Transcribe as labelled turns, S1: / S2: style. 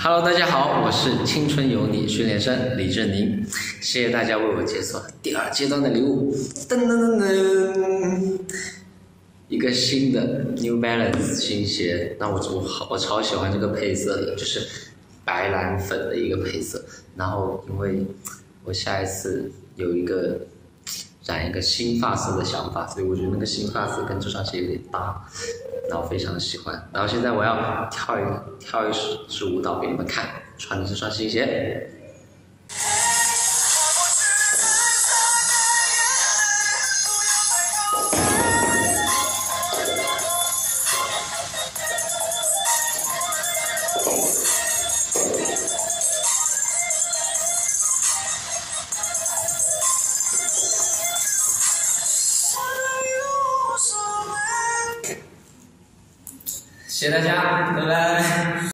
S1: Hello， 大家好，我是青春有你训练生李振宁，谢谢大家为我解锁第2阶段的礼物，噔噔噔噔，一个新的 New Balance 新鞋，那我超喜欢这个配色的，就是白蓝粉的一个配色，然后因为我下一次有一个染一个新发色的想法，所以我觉得那个新发色跟这双鞋有点搭，然后非常喜欢。然后现在我要跳一支舞蹈给你们看，穿的这双新鞋。谢谢大家，拜拜。